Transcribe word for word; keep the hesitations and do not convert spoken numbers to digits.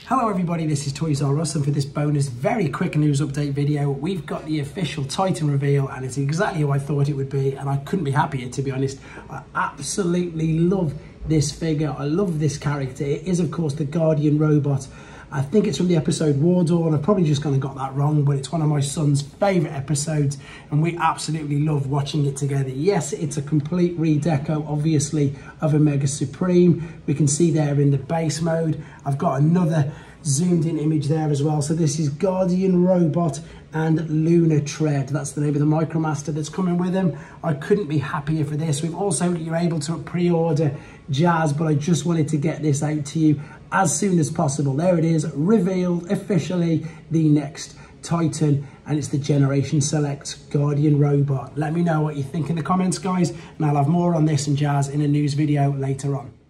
Hello everybody, this is Toys R Us, and for this bonus very quick news update video, we've got the official Titan reveal, and it's exactly how I thought it would be, and I couldn't be happier, to be honest. I absolutely love this figure. I love this character. It is, of course, the Guardian robot. I think it's from the episode War Dawn. I've probably just kind of got that wrong, but it's one of my son's favourite episodes, and we absolutely love watching it together. Yes, it's a complete redeco, obviously, of Omega Supreme. We can see there in the base mode. I've got another zoomed in image there as well. So this is Guardian Robot and Lunar Tread. That's the name of the Micromaster that's coming with him. I couldn't be happier for this. We've also, you're able to pre-order Jazz, but I just wanted to get this out to you as soon as possible. There it is, revealed officially, the next Titan, and it's the Generation Select Guardian Robot. Let me know what you think in the comments, guys, and I'll have more on this and Jazz in a news video later on.